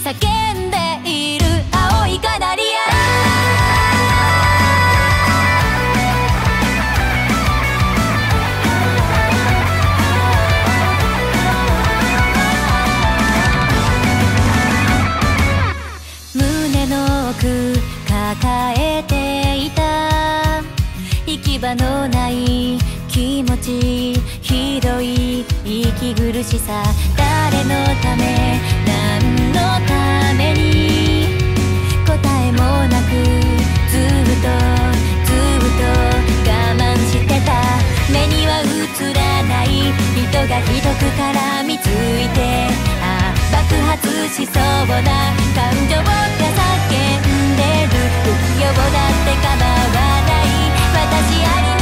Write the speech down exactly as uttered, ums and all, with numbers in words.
叫んでいる青いカナリア。胸の奥抱えていた行き場のない気持ち、ひどい息苦しさ、誰のため何のために答えもなくずっとずっと我慢してた。目には映らない人がひどく絡みついて、ああ爆発しそうな感情が叫んでる。不要だって構わない、私あり